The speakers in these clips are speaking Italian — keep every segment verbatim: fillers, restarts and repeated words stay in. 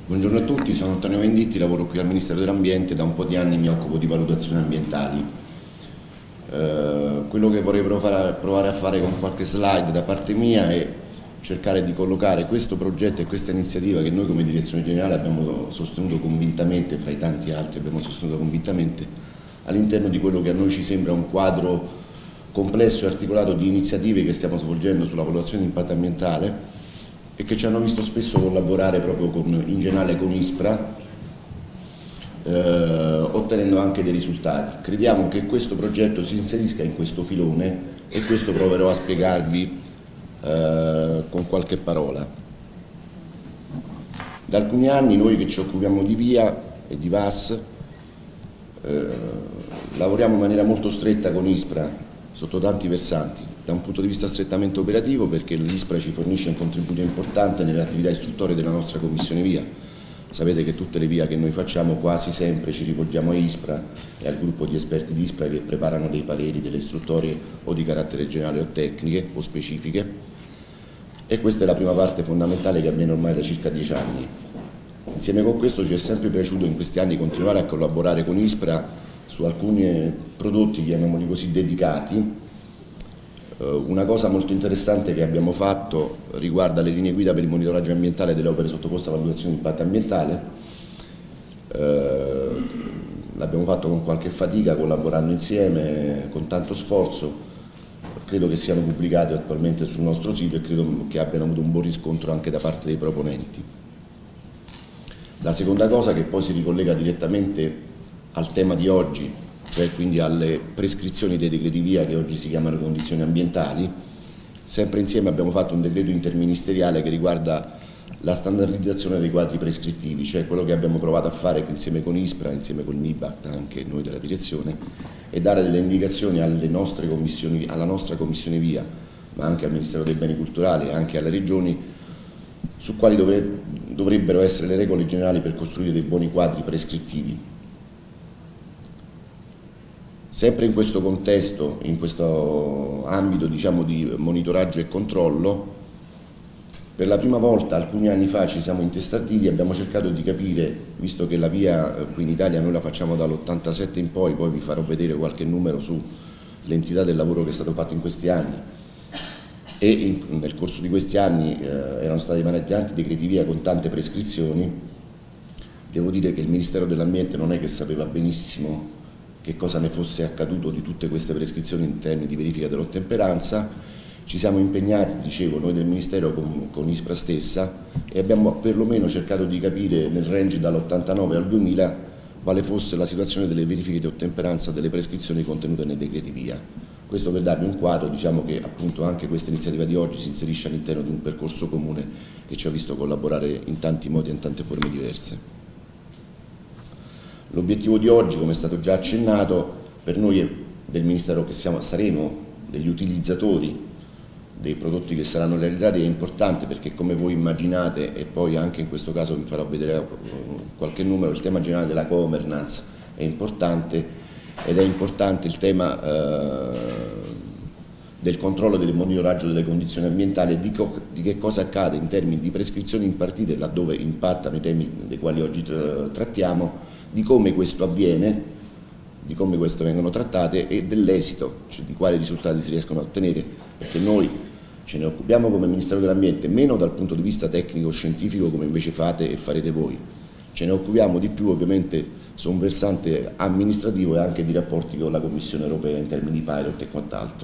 Buongiorno a tutti, sono Antonio Venditti, lavoro qui al Ministero dell'Ambiente, da un po' di anni mi occupo di valutazioni ambientali. Eh, quello che vorrei provare, provare a fare con qualche slide da parte mia è cercare di collocare questo progetto e questa iniziativa che noi come Direzione Generale abbiamo sostenuto convintamente, fra i tanti altri abbiamo sostenuto convintamente, all'interno di quello che a noi ci sembra un quadro complesso e articolato di iniziative che stiamo svolgendo sulla valutazione di impatto ambientale e che ci hanno visto spesso collaborare proprio con, in generale con ISPRA, eh, ottenendo anche dei risultati. Crediamo che questo progetto si inserisca in questo filone e questo proverò a spiegarvi eh, con qualche parola. Da alcuni anni noi che ci occupiamo di VIA e di V A S eh, lavoriamo in maniera molto stretta con ISPRA sotto tanti versanti, da un punto di vista strettamente operativo perché l'ISPRA ci fornisce un contributo importante nelle attività istruttorie della nostra Commissione VIA. Sapete che tutte le VIA che noi facciamo quasi sempre ci rivolgiamo a ISPRA e al gruppo di esperti di ISPRA che preparano dei pareri, delle istruttorie o di carattere generale o tecniche o specifiche, e questa è la prima parte fondamentale che avviene ormai da circa dieci anni. Insieme con questo ci è sempre piaciuto in questi anni continuare a collaborare con ISPRA su alcuni prodotti, chiamiamoli così, dedicati. Una cosa molto interessante che abbiamo fatto riguarda le linee guida per il monitoraggio ambientale delle opere sottoposte a valutazione di impatto ambientale. Eh, l'abbiamo fatto con qualche fatica, collaborando insieme, con tanto sforzo. Credo che siano pubblicati attualmente sul nostro sito e credo che abbiano avuto un buon riscontro anche da parte dei proponenti. La seconda cosa, che poi si ricollega direttamente al tema di oggi, cioè quindi alle prescrizioni dei decreti VIA che oggi si chiamano condizioni ambientali, sempre insieme abbiamo fatto un decreto interministeriale che riguarda la standardizzazione dei quadri prescrittivi, cioè quello che abbiamo provato a fare insieme con ISPRA, insieme con il MIBACT, anche noi della direzione, e dare delle indicazioni alle nostre commissioni, alla nostra Commissione VIA, ma anche al Ministero dei Beni Culturali e anche alle Regioni, su quali dovre, dovrebbero essere le regole generali per costruire dei buoni quadri prescrittivi. Sempre in questo contesto, in questo ambito diciamo, di monitoraggio e controllo, per la prima volta alcuni anni fa ci siamo intestati e abbiamo cercato di capire, visto che la VIA qui in Italia noi la facciamo dall'ottantasette in poi, poi vi farò vedere qualche numero sull'entità del lavoro che è stato fatto in questi anni, e in, nel corso di questi anni eh, erano stati emanati tanti decreti VIA con tante prescrizioni. Devo dire che il Ministero dell'Ambiente non è che sapeva benissimo che cosa ne fosse accaduto di tutte queste prescrizioni in termini di verifica dell'ottemperanza. Ci siamo impegnati, dicevo, noi del Ministero con, con ISPRA stessa, e abbiamo perlomeno cercato di capire nel range dall'ottantanove al duemila quale fosse la situazione delle verifiche di ottemperanza delle prescrizioni contenute nei decreti VIA. Questo per darvi un quadro, diciamo che appunto anche questa iniziativa di oggi si inserisce all'interno di un percorso comune che ci ha visto collaborare in tanti modi e in tante forme diverse. L'obiettivo di oggi, come è stato già accennato, per noi del Ministero che siamo, saremo degli utilizzatori dei prodotti che saranno realizzati è importante perché, come voi immaginate, e poi anche in questo caso vi farò vedere qualche numero, il tema generale della governance è importante, ed è importante il tema eh, del controllo e del monitoraggio delle condizioni ambientali e di, di che cosa accade in termini di prescrizioni impartite laddove impattano i temi dei quali oggi trattiamo, di come questo avviene, di come queste vengono trattate e dell'esito, cioè di quali risultati si riescono a ottenere, perché noi ce ne occupiamo come Ministero dell'Ambiente meno dal punto di vista tecnico-scientifico come invece fate e farete voi, ce ne occupiamo di più ovviamente su un versante amministrativo e anche di rapporti con la Commissione Europea in termini di pilot e quant'altro.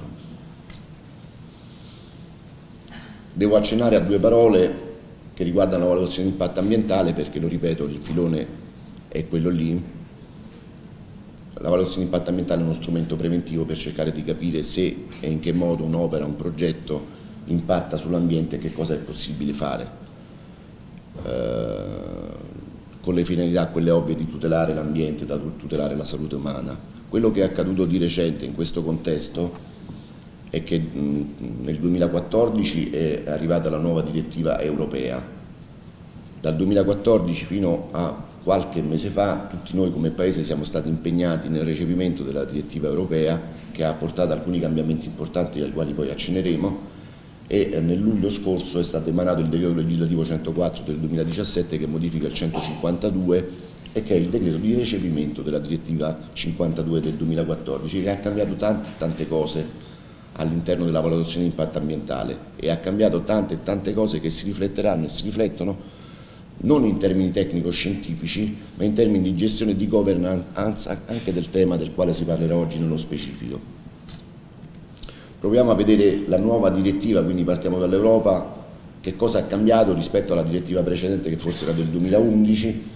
Devo accennare a due parole che riguardano la valutazione di impatto ambientale perché, lo ripeto, il filone è quello lì. La valutazione di impatto ambientale è uno strumento preventivo per cercare di capire se e in che modo un'opera, un progetto impatta sull'ambiente e che cosa è possibile fare, eh, con le finalità quelle ovvie di tutelare l'ambiente, da tutelare la salute umana. Quello che è accaduto di recente in questo contesto è che mh, nel duemilaquattordici è arrivata la nuova direttiva europea. Dal duemilaquattordici fino a qualche mese fa tutti noi come Paese siamo stati impegnati nel recepimento della direttiva europea, che ha portato alcuni cambiamenti importanti ai quali poi accenneremo, e nel luglio scorso è stato emanato il decreto legislativo centoquattro del duemiladiciassette che modifica il centocinquantadue e che è il decreto di recepimento della direttiva cinquantadue del duemilaquattordici, che ha cambiato tante tante cose all'interno della valutazione di impatto ambientale e ha cambiato tante e tante cose che si rifletteranno e si riflettono non in termini tecnico-scientifici, ma in termini di gestione e di governance anche del tema del quale si parlerà oggi nello specifico. Proviamo a vedere la nuova direttiva, quindi partiamo dall'Europa, che cosa ha cambiato rispetto alla direttiva precedente che forse era del duemilaundici,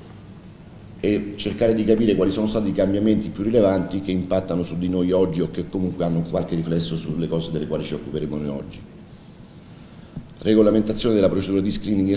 e cercare di capire quali sono stati i cambiamenti più rilevanti che impattano su di noi oggi o che comunque hanno qualche riflesso sulle cose delle quali ci occuperemo noi oggi. Regolamentazione della procedura di screening e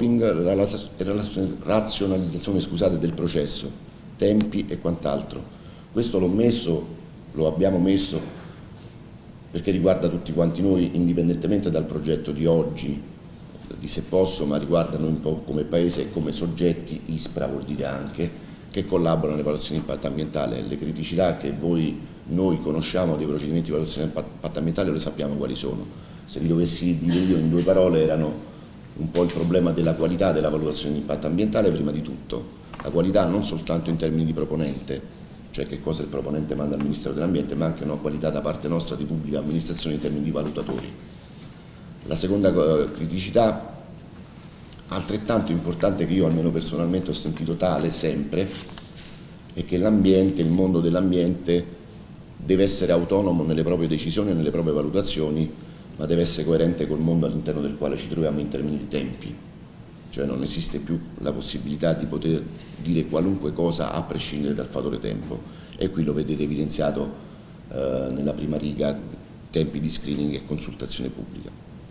scoping, razionalizzazione scusate, del processo, tempi e quant'altro. Questo l'ho messo, lo abbiamo messo perché riguarda tutti quanti noi, indipendentemente dal progetto di oggi, di Se Posso, ma riguarda noi un po' come Paese e come soggetti. ISPRA vuol dire anche che collaborano alle valutazioni di impatto ambientale. Le criticità che voi, noi conosciamo dei procedimenti di valutazione di impatto ambientale le sappiamo quali sono. Se li dovessi dire io in due parole, erano un po' il problema della qualità della valutazione di impatto ambientale prima di tutto. La qualità non soltanto in termini di proponente, cioè che cosa il proponente manda al Ministero dell'Ambiente, ma anche una qualità da parte nostra di pubblica amministrazione in termini di valutatori. La seconda criticità, altrettanto importante, che io almeno personalmente ho sentito tale sempre, è che l'ambiente, il mondo dell'ambiente deve essere autonomo nelle proprie decisioni e nelle proprie valutazioni, ma deve essere coerente col mondo all'interno del quale ci troviamo in termini di tempi. Cioè non esiste più la possibilità di poter dire qualunque cosa a prescindere dal fattore tempo, e qui lo vedete evidenziato eh, nella prima riga, tempi di screening e consultazione pubblica.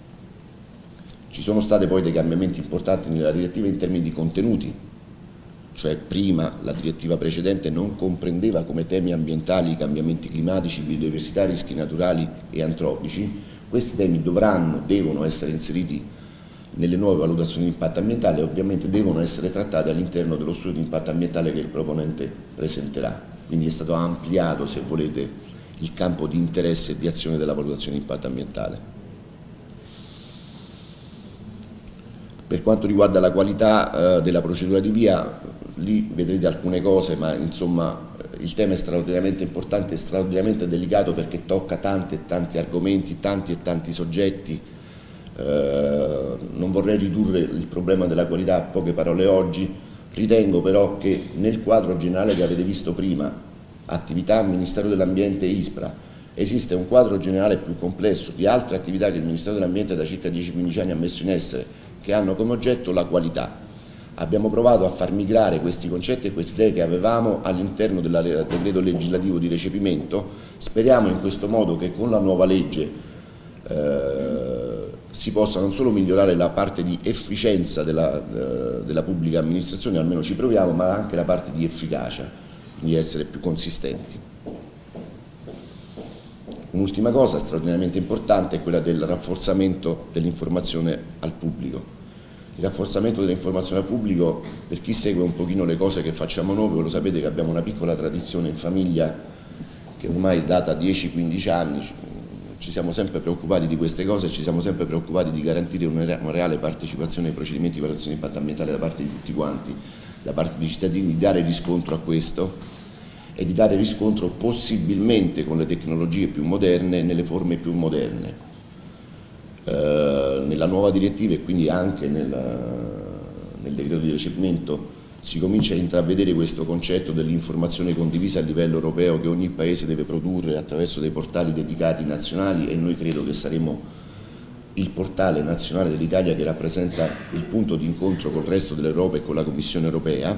Ci sono stati poi dei cambiamenti importanti nella direttiva in termini di contenuti, cioè prima la direttiva precedente non comprendeva come temi ambientali i cambiamenti climatici, biodiversità, rischi naturali e antropici. Questi temi dovranno, devono essere inseriti nelle nuove valutazioni di impatto ambientale e ovviamente devono essere trattati all'interno dello studio di impatto ambientale che il proponente presenterà. Quindi è stato ampliato, se volete, il campo di interesse e di azione della valutazione di impatto ambientale. Per quanto riguarda la qualità eh, della procedura di via, lì vedrete alcune cose, ma insomma il tema è straordinariamente importante e straordinariamente delicato perché tocca tanti e tanti argomenti, tanti e tanti soggetti. Eh, non vorrei ridurre il problema della qualità a poche parole oggi, ritengo però che nel quadro generale che avete visto prima, attività Ministero dell'Ambiente e ISPRA, esiste un quadro generale più complesso di altre attività che il Ministero dell'Ambiente da circa dieci quindici anni ha messo in essere, che hanno come oggetto la qualità. Abbiamo provato a far migrare questi concetti e queste idee che avevamo all'interno del decreto legislativo di recepimento. Speriamo in questo modo che con la nuova legge eh, si possa non solo migliorare la parte di efficienza della, eh, della pubblica amministrazione, almeno ci proviamo, ma anche la parte di efficacia, quindi essere più consistenti. Un'ultima cosa straordinariamente importante è quella del rafforzamento dell'informazione al pubblico. Il rafforzamento dell'informazione al pubblico, per chi segue un pochino le cose che facciamo noi, voi lo sapete che abbiamo una piccola tradizione in famiglia che ormai data dieci quindici anni, ci siamo sempre preoccupati di queste cose e ci siamo sempre preoccupati di garantire una reale partecipazione ai procedimenti di valutazione di impatto ambientale da parte di tutti quanti, da parte dei cittadini, di dare riscontro a questo e di dare riscontro possibilmente con le tecnologie più moderne nelle forme più moderne. Eh, nella nuova direttiva e quindi anche nel, nel decreto di recepimento si comincia a intravedere questo concetto dell'informazione condivisa a livello europeo che ogni Paese deve produrre attraverso dei portali dedicati nazionali, e noi credo che saremo il portale nazionale dell'Italia che rappresenta il punto di incontro col resto dell'Europa e con la Commissione europea,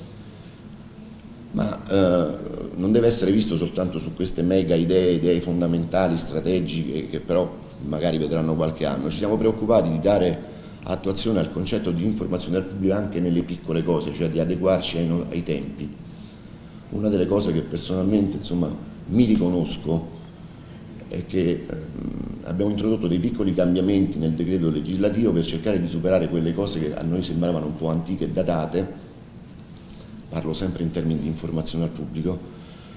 ma eh, non deve essere visto soltanto su queste mega idee, idee fondamentali, strategiche, che però magari vedranno qualche anno. Ci siamo preoccupati di dare attuazione al concetto di informazione al pubblico anche nelle piccole cose, cioè di adeguarci ai, ai tempi. Una delle cose che personalmente insomma, mi riconosco è che eh, abbiamo introdotto dei piccoli cambiamenti nel decreto legislativo per cercare di superare quelle cose che a noi sembravano un po' antiche e datate. Parlo sempre in termini di informazione al pubblico,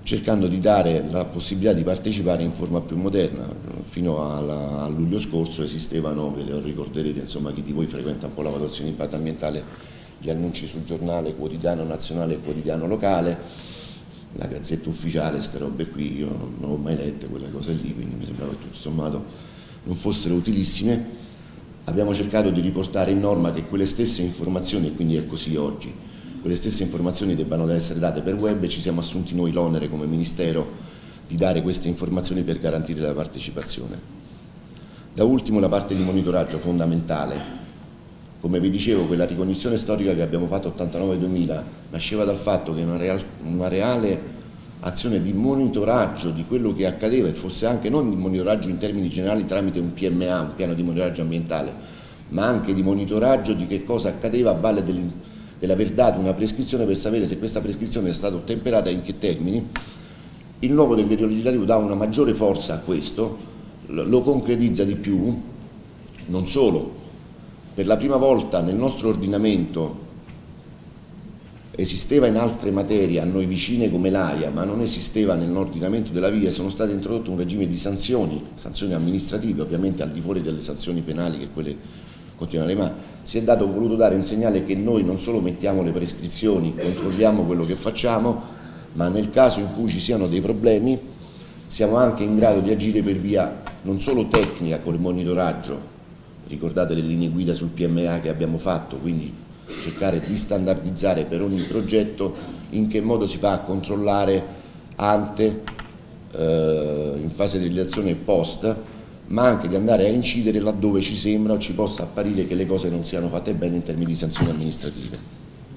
cercando di dare la possibilità di partecipare in forma più moderna. Fino alla, a luglio scorso esistevano, ve lo ricorderete, insomma, chi di voi frequenta un po' la valutazione di impatto ambientale, gli annunci sul giornale quotidiano nazionale e quotidiano locale, la gazzetta ufficiale, queste robe qui, io non, non ho mai lette quelle cose lì, quindi mi sembrava che tutto sommato non fossero utilissime. Abbiamo cercato di riportare in norma che quelle stesse informazioni, e quindi è così oggi, quelle stesse informazioni debbano essere date per web, e ci siamo assunti noi l'onere come Ministero di dare queste informazioni per garantire la partecipazione. Da ultimo la parte di monitoraggio fondamentale. Come vi dicevo, quella ricognizione storica che abbiamo fatto ottantanove duemila nasceva dal fatto che una, real, una reale azione di monitoraggio di quello che accadeva, e fosse anche non di monitoraggio in termini generali tramite un P M A, un piano di monitoraggio ambientale, ma anche di monitoraggio di che cosa accadeva a valle dell'aver dato una prescrizione per sapere se questa prescrizione è stata ottemperata e in che termini. Il nuovo decreto legislativo dà una maggiore forza a questo, lo concretizza di più. Non solo, per la prima volta nel nostro ordinamento esisteva in altre materie a noi vicine come l'A I A, ma non esisteva nell'ordinamento della via, sono state introdotte un regime di sanzioni, sanzioni amministrative, ovviamente al di fuori delle sanzioni penali che quelle continuano, ma si è dato, voluto dare un segnale che noi non solo mettiamo le prescrizioni, controlliamo quello che facciamo, ma nel caso in cui ci siano dei problemi siamo anche in grado di agire per via non solo tecnica con il monitoraggio, ricordate le linee guida sul P M A che abbiamo fatto, quindi cercare di standardizzare per ogni progetto in che modo si fa a controllare ante, eh, in fase di realizzazione e post, ma anche di andare a incidere laddove ci sembra o ci possa apparire che le cose non siano fatte bene in termini di sanzioni amministrative.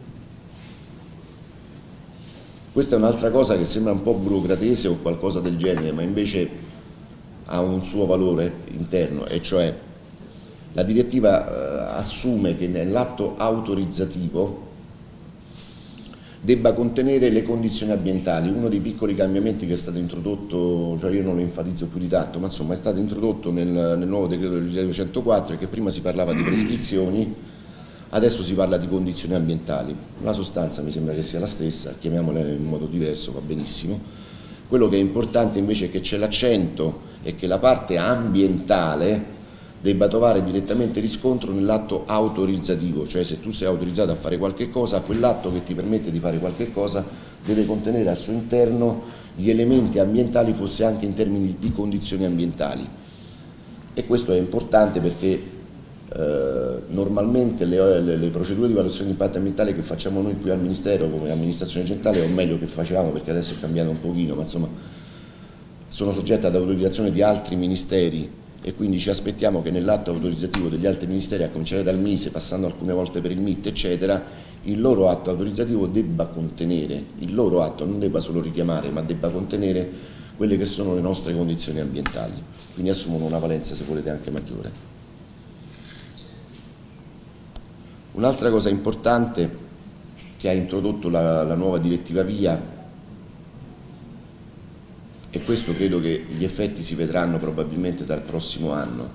Questa è un'altra cosa che sembra un po' burocratese o qualcosa del genere, ma invece ha un suo valore interno, e cioè la direttiva eh, assume che nell'atto autorizzativo debba contenere le condizioni ambientali. Uno dei piccoli cambiamenti che è stato introdotto, cioè io non lo enfatizzo più di tanto, ma insomma è stato introdotto nel, nel nuovo decreto legislativo centoquattro, che prima si parlava di prescrizioni, adesso si parla di condizioni ambientali. La sostanza mi sembra che sia la stessa, chiamiamola in modo diverso, va benissimo. Quello che è importante invece è che c'è l'accento e che la parte ambientale debba trovare direttamente riscontro nell'atto autorizzativo, cioè se tu sei autorizzato a fare qualche cosa, quell'atto che ti permette di fare qualche cosa deve contenere al suo interno gli elementi ambientali, fosse anche in termini di condizioni ambientali. E questo è importante perché eh, normalmente le, le, le procedure di valutazione di impatto ambientale che facciamo noi qui al Ministero come amministrazione centrale, o meglio che facevamo perché adesso è cambiato un pochino, ma insomma sono soggette ad autorizzazione di altri ministeri, e quindi ci aspettiamo che nell'atto autorizzativo degli altri ministeri, a cominciare dal Mise, passando alcune volte per il M I T, eccetera, il loro atto autorizzativo debba contenere, il loro atto non debba solo richiamare, ma debba contenere quelle che sono le nostre condizioni ambientali, quindi assumono una valenza, se volete, anche maggiore. Un'altra cosa importante che ha introdotto la, la nuova direttiva via, e questo credo che gli effetti si vedranno probabilmente dal prossimo anno.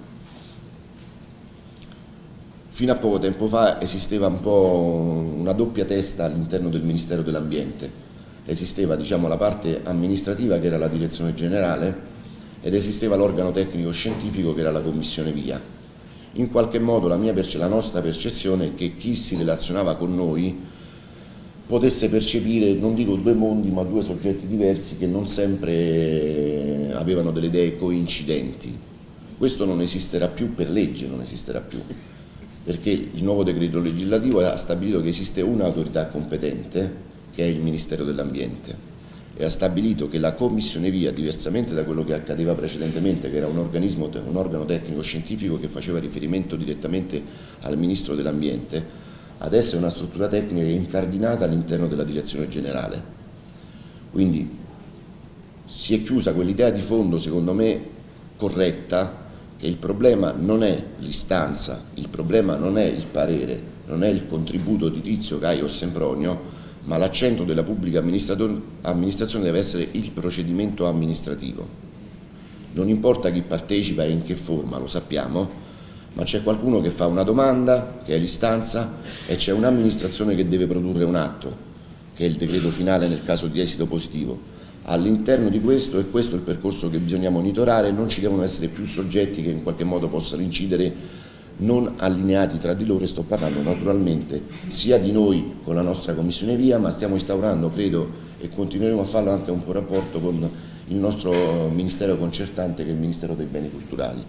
Fino a poco tempo fa esisteva un po' una doppia testa all'interno del Ministero dell'Ambiente. Esisteva, diciamo, la parte amministrativa che era la direzione generale, ed esisteva l'organo tecnico scientifico che era la Commissione via. In qualche modo la, mia, la nostra percezione è che chi si relazionava con noi potesse percepire, non dico due mondi, ma due soggetti diversi che non sempre avevano delle idee coincidenti. Questo non esisterà più per legge, non esisterà più, perché il nuovo decreto legislativo ha stabilito che esiste un'autorità competente, che è il Ministero dell'Ambiente, e ha stabilito che la Commissione via, diversamente da quello che accadeva precedentemente, che era un organismo, un organo tecnico scientifico che faceva riferimento direttamente al Ministro dell'Ambiente, adesso è una struttura tecnica incardinata all'interno della direzione generale. Quindi si è chiusa quell'idea di fondo, secondo me corretta, che il problema non è l'istanza, il problema non è il parere, non è il contributo di Tizio, Caio o Sempronio, ma l'accento della pubblica amministrazione deve essere il procedimento amministrativo. Non importa chi partecipa e in che forma, lo sappiamo, ma c'è qualcuno che fa una domanda, che è l'istanza, e c'è un'amministrazione che deve produrre un atto, che è il decreto finale nel caso di esito positivo. All'interno di questo, e questo è il percorso che bisogna monitorare, non ci devono essere più soggetti che in qualche modo possano incidere non allineati tra di loro, e sto parlando naturalmente sia di noi con la nostra commissione via, ma stiamo instaurando, credo, e continueremo a farlo anche un po' rapporto con il nostro ministero concertante, che è il Ministero dei Beni Culturali.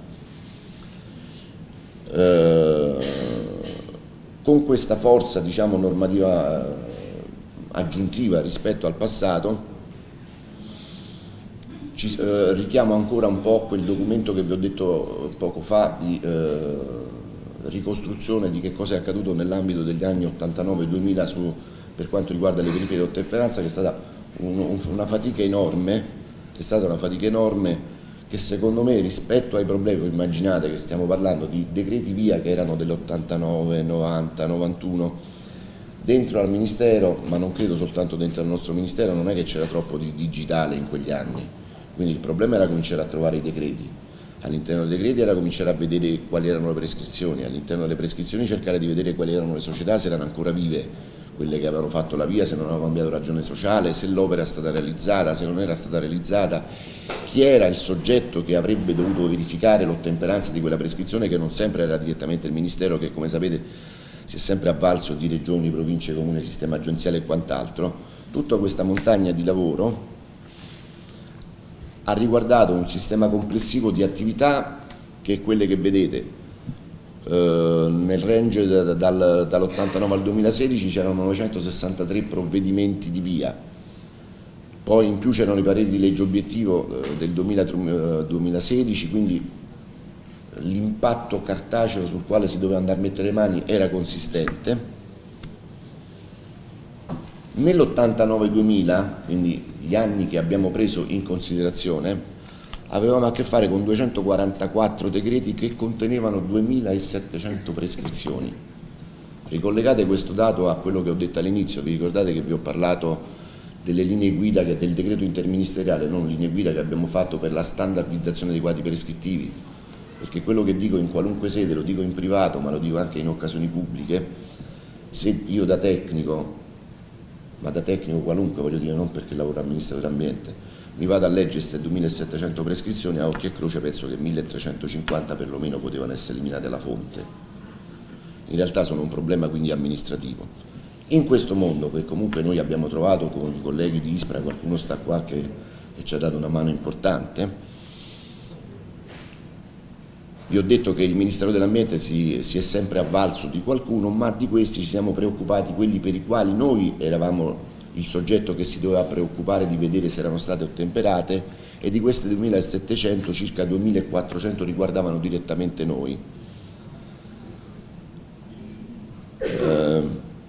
Eh, con questa forza, diciamo, normativa aggiuntiva rispetto al passato, ci eh, richiamo ancora un po' quel documento che vi ho detto poco fa di eh, ricostruzione di che cosa è accaduto nell'ambito degli anni ottantanove duemila per quanto riguarda le verifiche di ottemperanza, che è stata un, un, una fatica enorme, è stata una fatica enorme che secondo me rispetto ai problemi, immaginate che stiamo parlando di decreti via che erano dell'ottantanove, novanta, novantuno, dentro al Ministero, ma non credo soltanto dentro al nostro Ministero, non è che c'era troppo di digitale in quegli anni, quindi il problema era cominciare a trovare i decreti, all'interno dei decreti era cominciare a vedere quali erano le prescrizioni, all'interno delle prescrizioni cercare di vedere quali erano le società, se erano ancora vive quelle che avevano fatto la via, se non avevano cambiato ragione sociale, se l'opera è stata realizzata, se non era stata realizzata, chi era il soggetto che avrebbe dovuto verificare l'ottemperanza di quella prescrizione, che non sempre era direttamente il Ministero, che come sapete si è sempre avvalso di regioni, province, comune, sistema agenziale e quant'altro. Tutta questa montagna di lavoro ha riguardato un sistema complessivo di attività che è quelle che vedete. Uh, nel range da, dal, dall'ottantanove al duemilasedici c'erano novecentosessantatré provvedimenti di via, poi in più c'erano i pareri di legge obiettivo uh, del duemila, uh, duemilasedici, quindi l'impatto cartaceo sul quale si doveva andare a mettere le mani era consistente. Nell'ottantanove duemila, quindi gli anni che abbiamo preso in considerazione, avevamo a che fare con duecentoquarantaquattro decreti che contenevano duemilasettecento prescrizioni. Ricollegate questo dato a quello che ho detto all'inizio, vi ricordate che vi ho parlato delle linee guida che, del decreto interministeriale, non linee guida che abbiamo fatto per la standardizzazione dei quadri prescrittivi, perché quello che dico in qualunque sede, lo dico in privato ma lo dico anche in occasioni pubbliche, se io da tecnico, ma da tecnico qualunque, voglio dire, non perché lavoro al Ministero dell'Ambiente, mi vado a leggere queste duemilasettecento prescrizioni, a occhio e croce penso che milletrecentocinquanta perlomeno potevano essere eliminate alla fonte. In realtà sono un problema quindi amministrativo. In questo mondo, che comunque noi abbiamo trovato con i colleghi di ISPRA, qualcuno sta qua che, che ci ha dato una mano importante, vi ho detto che il Ministero dell'Ambiente si, si è sempre avvalso di qualcuno, ma di questi ci siamo preoccupati, quelli per i quali noi eravamo il soggetto che si doveva preoccupare di vedere se erano state ottemperate, e di queste duemilasettecento circa duemilaquattrocento riguardavano direttamente noi. Eh,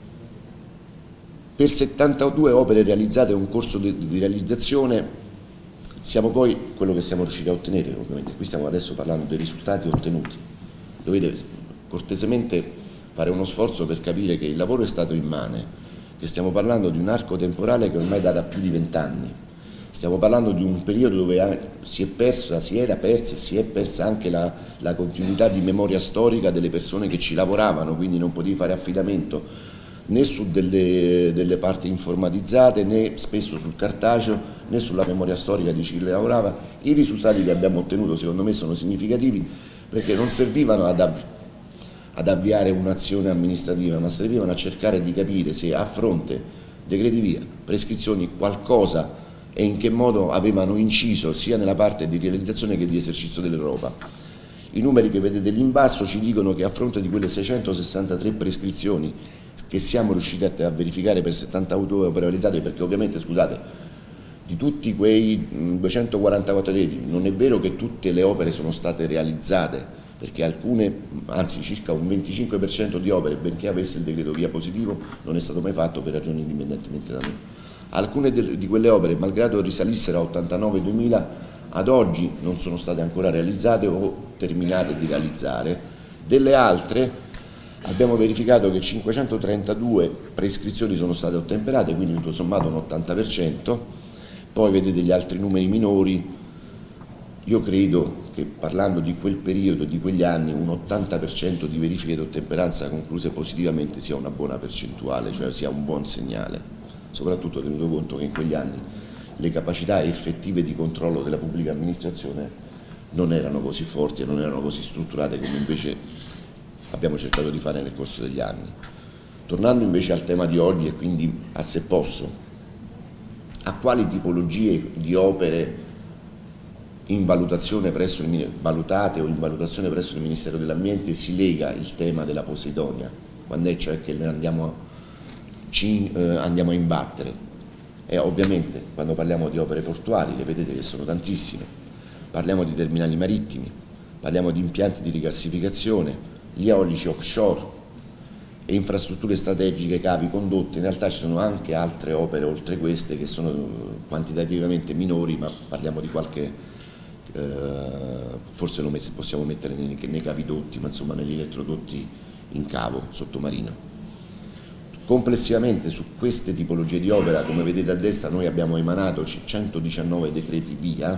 per settantadue opere realizzate un corso di, di realizzazione siamo poi quello che siamo riusciti a ottenere, ovviamente qui stiamo adesso parlando dei risultati ottenuti. Dovete cortesemente fare uno sforzo per capire che il lavoro è stato immane, che stiamo parlando di un arco temporale che ormai dà da più di vent'anni, stiamo parlando di un periodo dove si è persa, si era persa e si è persa anche la, la continuità di memoria storica delle persone che ci lavoravano, quindi non potevi fare affidamento né su delle, delle parti informatizzate, né spesso sul cartaceo, né sulla memoria storica di chi lavorava. I risultati che abbiamo ottenuto secondo me sono significativi, perché non servivano ad avviare ad avviare un'azione amministrativa, ma servivano a cercare di capire se a fronte decreti via, prescrizioni, qualcosa e in che modo avevano inciso sia nella parte di realizzazione che di esercizio dell'Europa. I numeri che vedete lì in basso ci dicono che a fronte di quelle seicentosessantatré prescrizioni che siamo riusciti a verificare per settantadue opere realizzate, perché ovviamente, scusate, di tutti quei duecentoquarantaquattro decreti non è vero che tutte le opere sono state realizzate, perché alcune, anzi circa un venticinque per cento di opere, benché avesse il decreto via positivo, non è stato mai fatto per ragioni indipendentemente da noi. Alcune di quelle opere, malgrado risalissero a ottantanove duemila, ad oggi non sono state ancora realizzate o terminate di realizzare. Delle altre abbiamo verificato che cinquecentotrentadue prescrizioni sono state ottemperate, quindi tutto sommato un ottanta per cento, poi vedete gli altri numeri minori. Io credo che parlando di quel periodo, di quegli anni, un ottanta per cento di verifiche di ottemperanza concluse positivamente sia una buona percentuale, cioè sia un buon segnale, soprattutto tenuto conto che in quegli anni le capacità effettive di controllo della pubblica amministrazione non erano così forti e non erano così strutturate come invece abbiamo cercato di fare nel corso degli anni. Tornando invece al tema di oggi e quindi a se posso, a quali tipologie di opere in valutazione presso il, valutate o in valutazione presso il Ministero dell'Ambiente si lega il tema della Posidonia? Quando è cioè che le andiamo, ci, eh, andiamo a imbattere? E ovviamente quando parliamo di opere portuali, le vedete che sono tantissime, parliamo di terminali marittimi, parliamo di impianti di rigassificazione, gli eolici offshore e infrastrutture strategiche, cavi, condotte. In realtà ci sono anche altre opere oltre queste che sono quantitativamente minori, ma parliamo di qualche, eh, forse lo possiamo mettere nei, nei cavidotti, ma insomma negli elettrodotti in cavo sottomarino. Complessivamente su queste tipologie di opera, come vedete a destra, noi abbiamo emanato centodiciannove decreti via,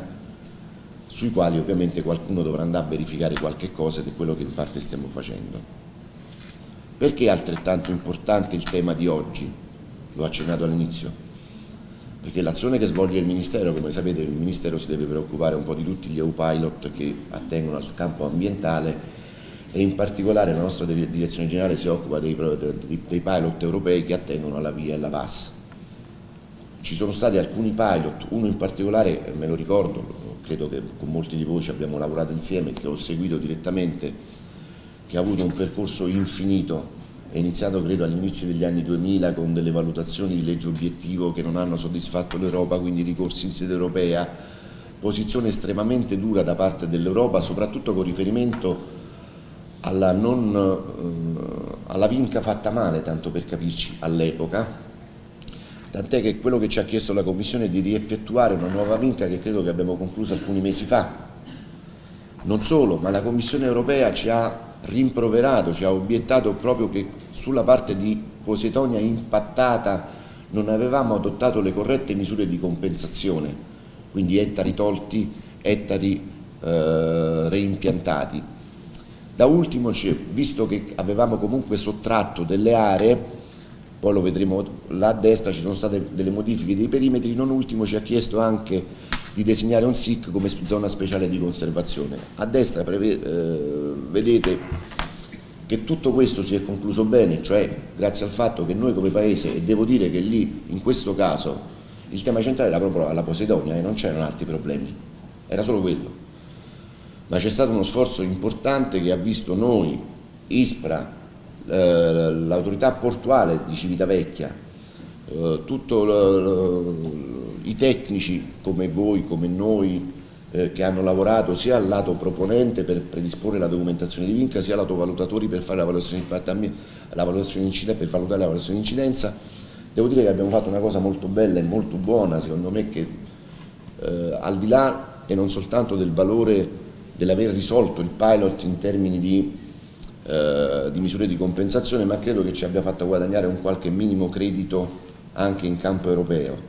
sui quali ovviamente qualcuno dovrà andare a verificare qualche cosa ed è quello che in parte stiamo facendo. Perché è altrettanto importante il tema di oggi? L'ho accennato all'inizio. Perché l'azione che svolge il Ministero, come sapete, il Ministero si deve preoccupare un po' di tutti gli E U pilot che attengono al campo ambientale e in particolare la nostra direzione generale si occupa dei, dei pilot europei che attengono alla V I A e alla V A S. Ci sono stati alcuni pilot, uno in particolare, me lo ricordo, credo che con molti di voi ci abbiamo lavorato insieme, che ho seguito direttamente, che ha avuto un percorso infinito, è iniziato credo agli inizi degli anni duemila con delle valutazioni di legge obiettivo che non hanno soddisfatto l'Europa, quindi ricorsi in sede europea, posizione estremamente dura da parte dell'Europa, soprattutto con riferimento alla, non, eh, alla vinca fatta male, tanto per capirci, all'epoca, tant'è che quello che ci ha chiesto la Commissione è di rieffettuare una nuova vinca che credo che abbiamo concluso alcuni mesi fa. Non solo, ma la Commissione europea ci ha rimproverato, ci ha obiettato proprio che sulla parte di Posidonia impattata non avevamo adottato le corrette misure di compensazione, quindi ettari tolti, ettari eh, reimpiantati. Da ultimo, visto che avevamo comunque sottratto delle aree, poi lo vedremo là a destra, ci sono state delle modifiche dei perimetri, non ultimo ci ha chiesto anche di designare un S I C come zona speciale di conservazione. A destra eh, vedete che tutto questo si è concluso bene, cioè grazie al fatto che noi come Paese, e devo dire che lì in questo caso il tema centrale era proprio la Posidonia e non c'erano altri problemi, era solo quello. Ma c'è stato uno sforzo importante che ha visto noi, ISPRA, eh, l'autorità portuale di Civitavecchia, eh, tutti i tecnici come voi, come noi, eh, che hanno lavorato sia al lato proponente per predisporre la documentazione di vinca, sia al lato valutatori per fare la valutazione di la valutazione di per valutare la valutazione di incidenza. Devo dire che abbiamo fatto una cosa molto bella e molto buona, secondo me, che eh, al di là e non soltanto del valore dell'aver risolto il pilot in termini di, eh, di misure di compensazione, ma credo che ci abbia fatto guadagnare un qualche minimo credito anche in campo europeo.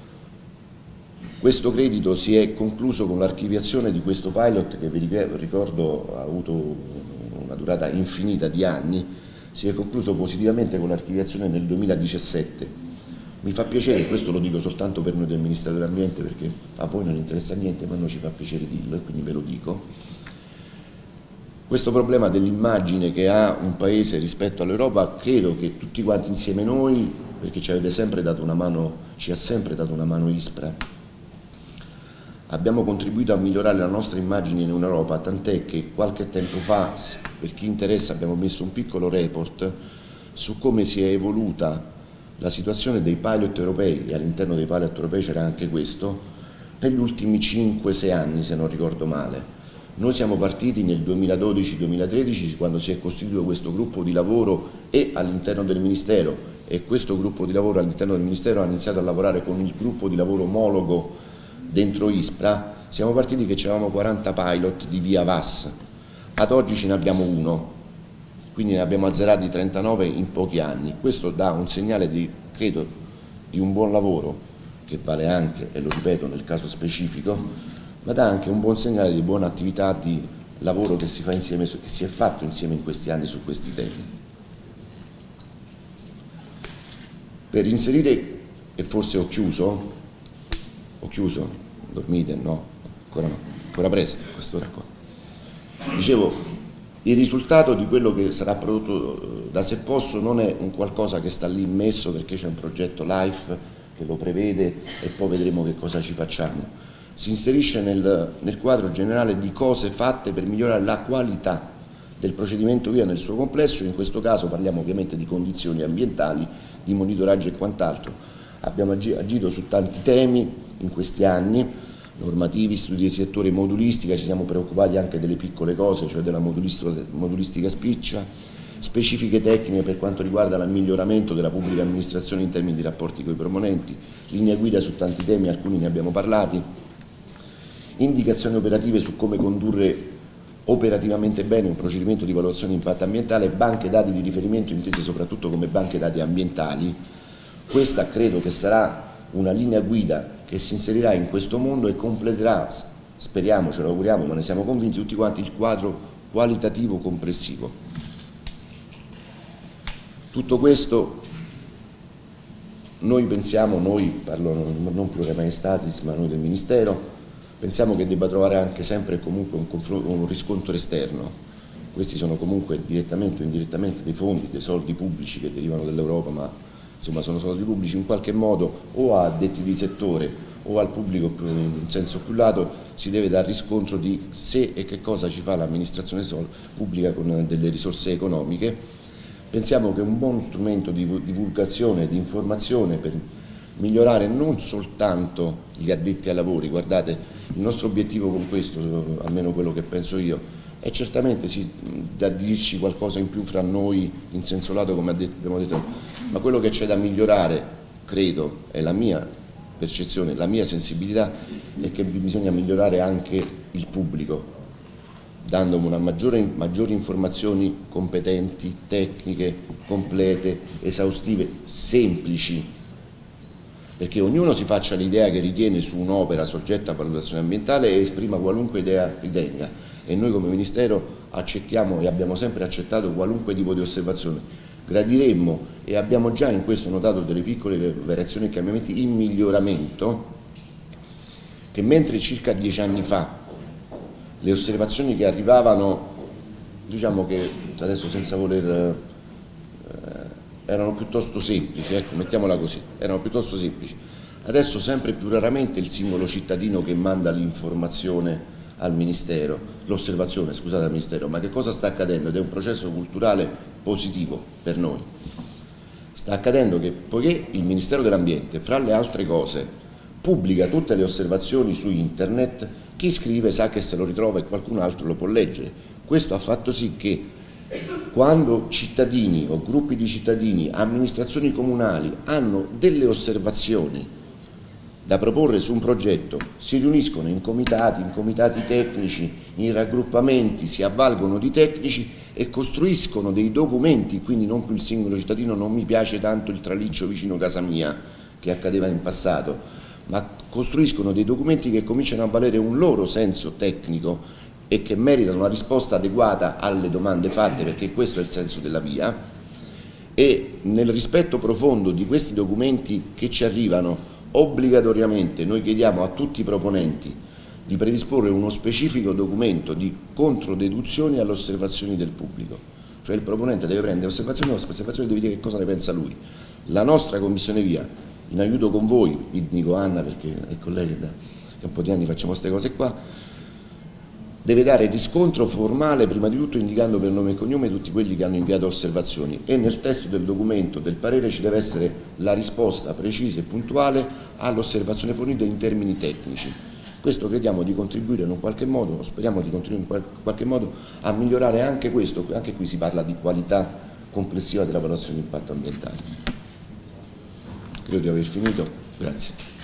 Questo credito si è concluso con l'archiviazione di questo pilot che vi ricordo ha avuto una durata infinita di anni, si è concluso positivamente con l'archiviazione nel duemiladiciassette. Mi fa piacere, questo lo dico soltanto per noi del Ministero dell'Ambiente perché a voi non interessa niente, ma a noi ci fa piacere dirlo e quindi ve lo dico. Questo problema dell'immagine che ha un paese rispetto all'Europa, credo che tutti quanti insieme noi, perché ci avete sempre dato una mano, ci ha sempre dato una mano ISPRA, abbiamo contribuito a migliorare la nostra immagine in Europa, tant'è che qualche tempo fa, per chi interessa, abbiamo messo un piccolo report su come si è evoluta la situazione dei pilot europei, e all'interno dei pilot europei c'era anche questo, negli ultimi cinque sei anni, se non ricordo male. Noi siamo partiti nel duemiladodici duemilatredici quando si è costituito questo gruppo di lavoro e all'interno del Ministero, e questo gruppo di lavoro all'interno del Ministero ha iniziato a lavorare con il gruppo di lavoro omologo dentro ISPRA. Siamo partiti che avevamo quaranta pilot di via V A S, ad oggi ce ne abbiamo uno, quindi ne abbiamo azzerati trentanove in pochi anni. Questo dà un segnale di, credo, di un buon lavoro, che vale anche, e lo ripeto nel caso specifico, ma dà anche un buon segnale di buona attività di lavoro che si fa insieme, che si è fatto insieme in questi anni su questi temi. Per inserire, e forse ho chiuso, Ho chiuso? Dormite? No, ancora no, ancora presto, quest'ora qua. Dicevo, il risultato di quello che sarà prodotto da Se Posso non è un qualcosa che sta lì messo perché c'è un progetto LIFE che lo prevede e poi vedremo che cosa ci facciamo. Si inserisce nel, nel quadro generale di cose fatte per migliorare la qualità del procedimento V I A nel suo complesso. In questo caso parliamo ovviamente di condizioni ambientali, di monitoraggio e quant'altro. Abbiamo agito su tanti temi in questi anni, normativi, studi di settore, modulistica, ci siamo preoccupati anche delle piccole cose, cioè della modulistica, modulistica spiccia, specifiche tecniche per quanto riguarda il miglioramento della pubblica amministrazione in termini di rapporti con i proponenti, linee guida su tanti temi, alcuni ne abbiamo parlati, indicazioni operative su come condurre operativamente bene un procedimento di valutazione di impatto ambientale, banche dati di riferimento intese soprattutto come banche dati ambientali. Questa credo che sarà una linea guida che si inserirà in questo mondo e completerà, speriamo, ce lo auguriamo, ma ne siamo convinti tutti quanti, il quadro qualitativo complessivo. Tutto questo noi pensiamo, noi parlo non plure maestatis, ma noi del Ministero, pensiamo che debba trovare anche sempre comunque un, un riscontro esterno. Questi sono comunque direttamente o indirettamente dei fondi, dei soldi pubblici che derivano dall'Europa, ma insomma sono soldi pubblici, in qualche modo o a addetti di settore o al pubblico in senso più lato si deve dar riscontro di se e che cosa ci fa l'amministrazione pubblica con delle risorse economiche. Pensiamo che un buon strumento di divulgazione, di informazione per migliorare non soltanto gli addetti ai lavori, guardate, il nostro obiettivo con questo, almeno quello che penso io, è certamente sì, da dirci qualcosa in più fra noi, in senso lato come abbiamo detto, ma quello che c'è da migliorare, credo, è la mia percezione, la mia sensibilità, è che bisogna migliorare anche il pubblico, dando una maggiore, maggiori informazioni competenti, tecniche, complete, esaustive, semplici, perché ognuno si faccia l'idea che ritiene su un'opera soggetta a valutazione ambientale e esprima qualunque idea ritenga, e noi come Ministero accettiamo e abbiamo sempre accettato qualunque tipo di osservazione. Gradiremmo, e abbiamo già in questo notato delle piccole variazioni e cambiamenti in miglioramento, che mentre circa dieci anni fa le osservazioni che arrivavano, diciamo che adesso senza voler erano piuttosto semplici, ecco, mettiamola così, erano piuttosto semplici. Adesso sempre più raramente il singolo cittadino che manda l'informazione al Ministero, l'osservazione, scusate, al Ministero, ma che cosa sta accadendo? Ed è un processo culturale positivo per noi. Sta accadendo che poiché il Ministero dell'Ambiente, fra le altre cose, pubblica tutte le osservazioni su internet, chi scrive sa che se lo ritrova e qualcun altro lo può leggere. Questo ha fatto sì che quando cittadini o gruppi di cittadini, amministrazioni comunali hanno delle osservazioni da proporre su un progetto, si riuniscono in comitati, in comitati tecnici, in raggruppamenti, si avvalgono di tecnici e costruiscono dei documenti, quindi non più il singolo cittadino, non mi piace tanto il traliccio vicino casa mia, che accadeva in passato, ma costruiscono dei documenti che cominciano a valere un loro senso tecnico e che meritano una risposta adeguata alle domande fatte, perché questo è il senso della V I A, e nel rispetto profondo di questi documenti che ci arrivano obbligatoriamente noi chiediamo a tutti i proponenti di predisporre uno specifico documento di controdeduzioni alle osservazioni del pubblico, cioè il proponente deve prendere osservazioni e osservazioni deve dire che cosa ne pensa lui. La nostra Commissione V I A, in aiuto con voi, vi dico Anna perché è collega da un po' di anni facciamo queste cose qua, deve dare riscontro formale prima di tutto indicando per nome e cognome tutti quelli che hanno inviato osservazioni, e nel testo del documento del parere ci deve essere la risposta precisa e puntuale all'osservazione fornita in termini tecnici. Questo crediamo di contribuire in un qualche modo, speriamo di contribuire in qualche modo a migliorare anche questo. Anche qui si parla di qualità complessiva della valutazione di impatto ambientale. Credo di aver finito, grazie.